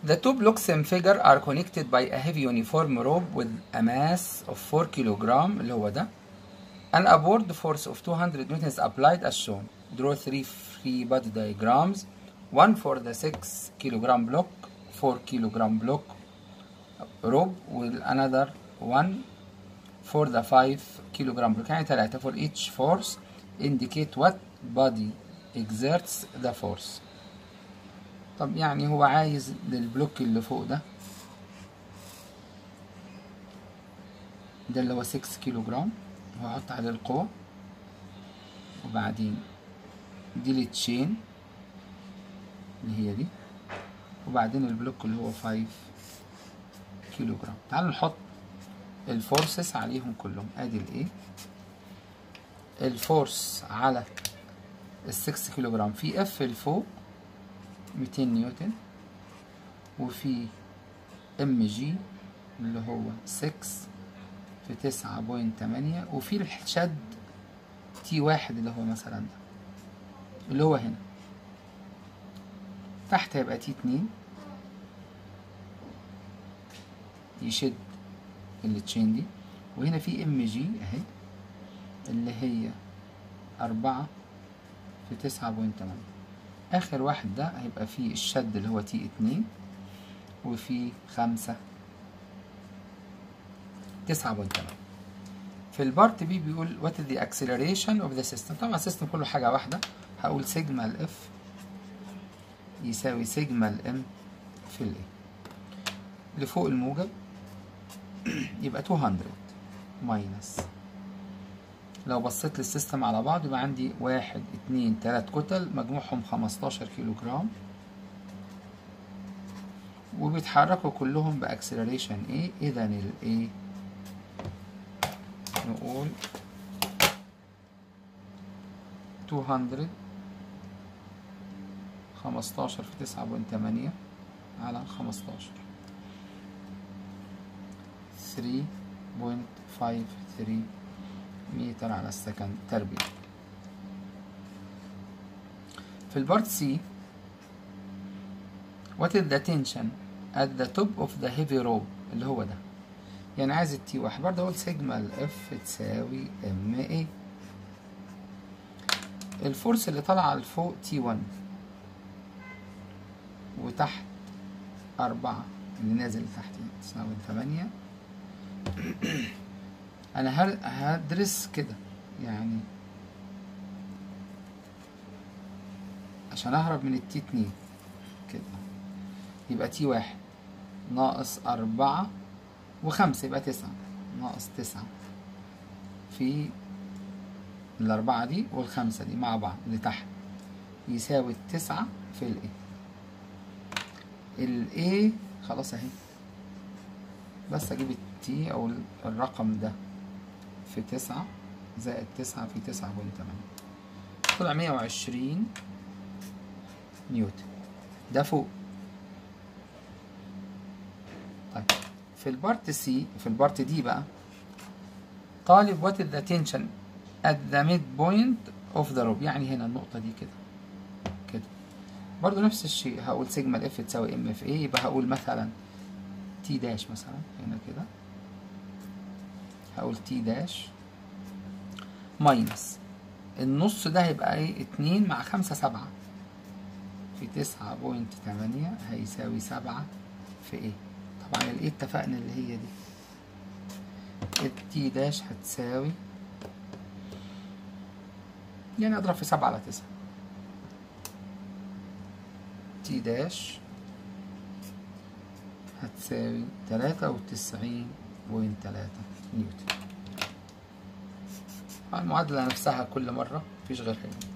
The two blocks in figure are connected by a heavy uniform rope with a mass of 4 kilogram اللي هو ده. An upward force of 200 newtons applied as shown. Draw 3 free body diagrams. One for the 6 kilogram block, 4 kilogram block rope, with another one for the 5 kilogram block. يعني 3 for each force. Indicate what body exerts the force. طب يعني هو عايز للبلوك اللي فوق ده اللي هو 6 كيلو جرام، وهحط عليه القوة، وبعدين دي التشين اللي هي دي، وبعدين البلوك اللي هو 5 كيلو جرام. تعالوا نحط الفورسز عليهم كلهم. ادي الايه الفورس على ال6 كيلو جرام، في اف الفوق 200 نيوتن، وفي ام جي اللي هو 6 في 9.8، وفي الشد تي واحد اللي هو مثلا ده اللي هو هنا تحت هيبقى تي 2 يشد التشين دي، وهنا في ام جي اهي اللي هي 4 في 9.8. اخر واحد ده هيبقى فيه الشد اللي هو تي 2، وفي 5 9.8. في البارت بي بيقول what is the acceleration of the system. طبعا السيستم كله حاجة واحدة، هقول سيجما الاف يساوي سيجما الام في الايه اللي فوق الموجب يبقى 200 ماينس. لو بصيت للسيستم على بعض يبقى عندي 1 2 3 كتل مجموعهم 15 كيلو جرام، وبيتحركوا كلهم باكسلريشن ايه. اذا الايه نقول 200 15 في 9.8 على 15 3.53 متر على السكند تربيع. في البارت سي what is the tension at the top of the heavy rope اللي هو ده، يعني عايز التي واحد. برضه اقول سيجما الاف تساوي ام ايه. الفورس اللي طالعه لفوق تي 1، وتحت 4 اللي نازل تحت تساوي 8. انا هدرس كده يعني عشان اهرب من التي 2 كده، يبقى تي 1 ناقص 4 و5 يبقى 9 ناقص 9 في ال4 دي وال5 دي مع بعض لتحت يساوي 9 في الايه. الايه خلاص اهي، بس اجيب التي او الرقم ده في 9 زائد 9 في 9.8 طلع 120 نيوتن. ده فوق. طيب في البارت سي، في البارت دي بقى طالب what is the tension at the midpoint of the rope، يعني هنا النقطة دي كده كده. برضو نفس الشيء هقول سيجما الاف تساوي ام في ايه، يبقى هقول مثلا تي داش مثلا هنا كده، هقول تي داش ماينس النص ده هيبقى ايه 2 مع 5 7 في 9.8 هيساوي 7 في ايه. طبعا الايه اتفقنا اللي هي دي التي داش هتساوي يعني اضرب في 7 على 9 تي داش هتساوي 93.3 نيوتن. المعادلة نفسها كل مرة مفيش غيرها.